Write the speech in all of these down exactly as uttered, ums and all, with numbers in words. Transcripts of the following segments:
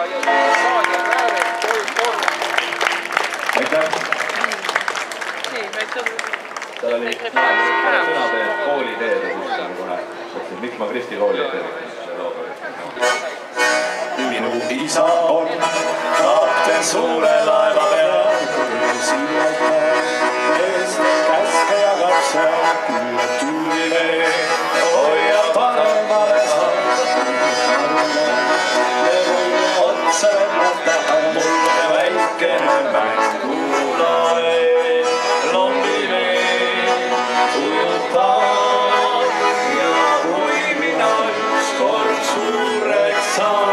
Aitäh! Seal oli sõnade kooli teed ja siis on kohe mõtlesin, miks ma Kristi kooli ei tea. Minu isa on kapten suure laeva peal, siirata eest käske ja katse, külla tuli vee, hoia paremale saada. Me võime otsa lennata, mulle väikene mängulae, lombi vee, tujutab ja kui mina ükskord suureks saan,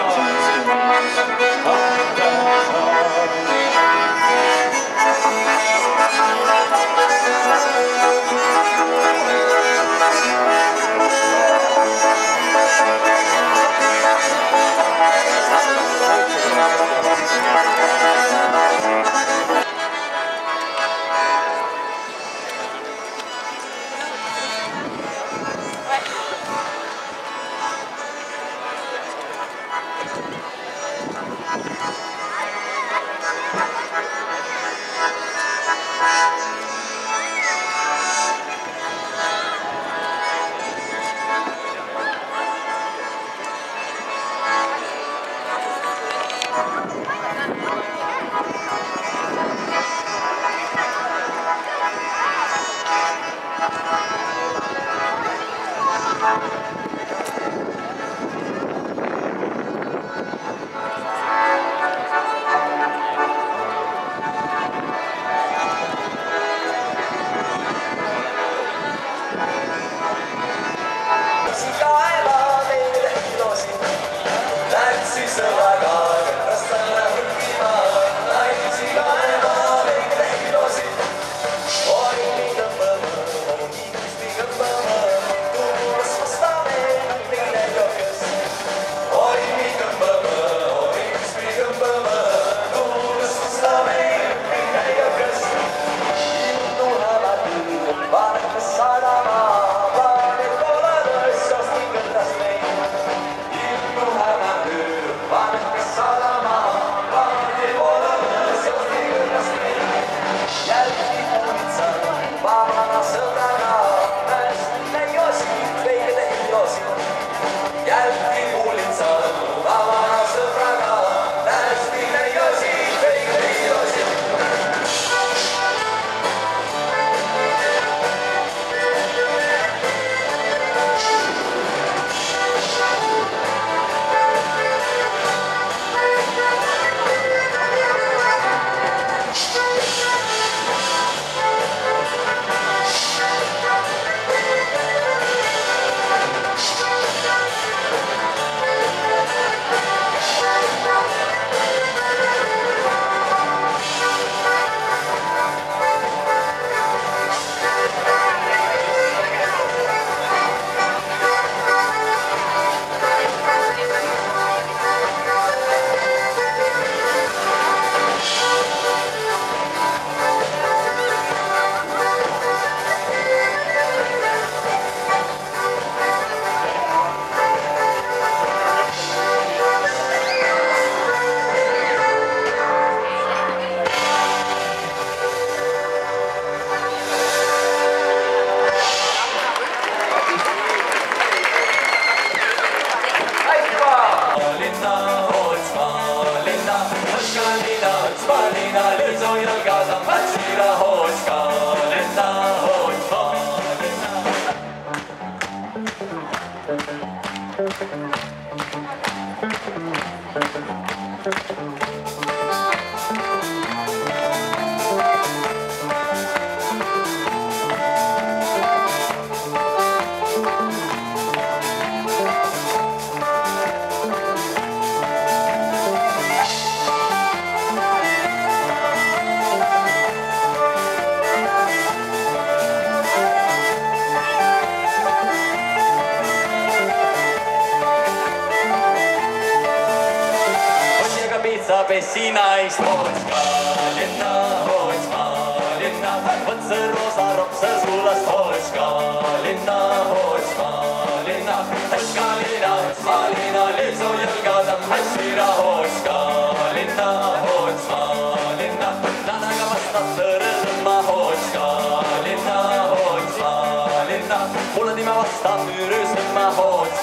Pesinaist Hootska linna, Hootska linna, võtse roosa ropse sulast Hootska linna, Hootska linna, Hootska linna, Hootska linna, liisu jõlgada, hässira Hootska.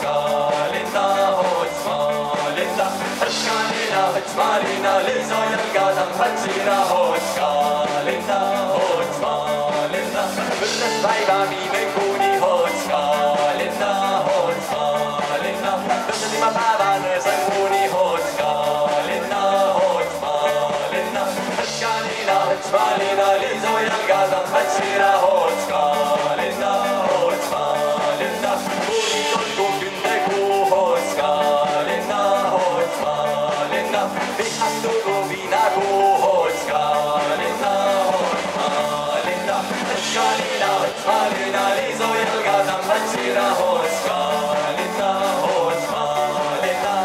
Hotska-linna, Hotsmaa-linna. Hotska-linna, Hotsmaa-linna, Liiso jalgadam Hatsina. Hotska-linna, Hotsmaa-linna. Õllest päiva viime kuni Hotska-linna, Hotsmaa-linna. Tõmba päevan õõsem kuni Hotska-linna, Hotsmaa-linna. Hotska-linna, Hotsmaa-linna, Liiso jalgadam Hatsina. Hotska-linna, Hotsmaa-linna. Kuni tolku kümne kuu Hotska-linna, Hotsmaa-linna. Vihast tugu viinakuu Hotska-linna, Hotsmaa-linna. Hotska-linna, Hotsmaa-linna, Liiso jalgadam Hatsina. Hotska-linna, Hotsmaa-linna.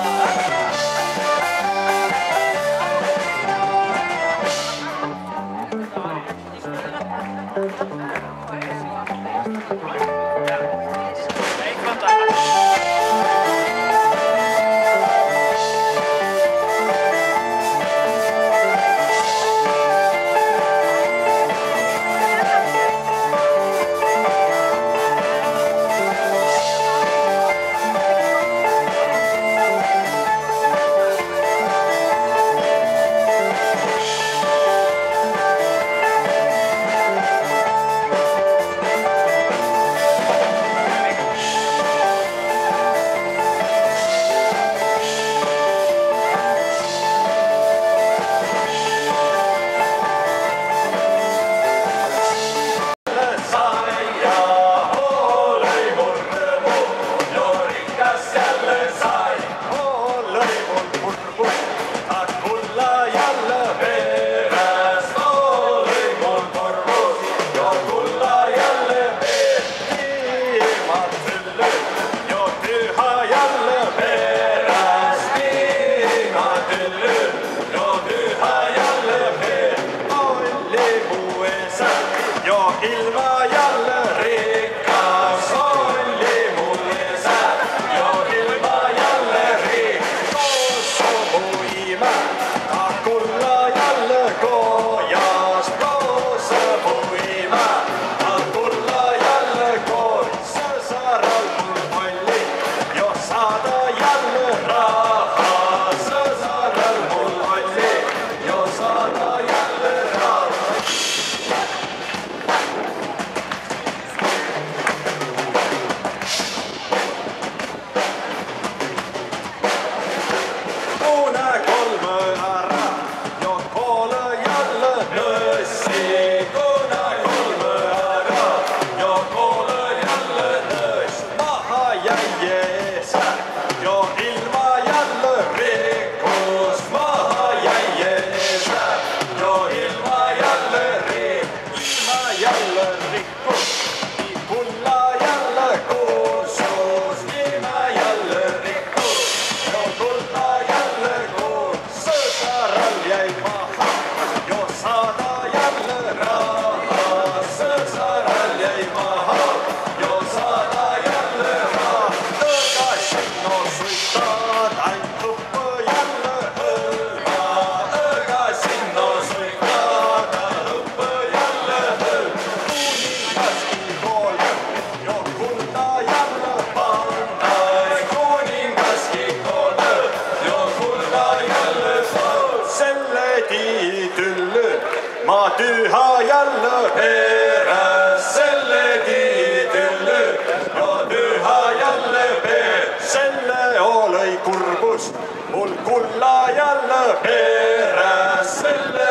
Ma tüha jälle peres selle tiidülle, ma tüha jälle peres selle olõi kurbus, mul kulla jälle peres selle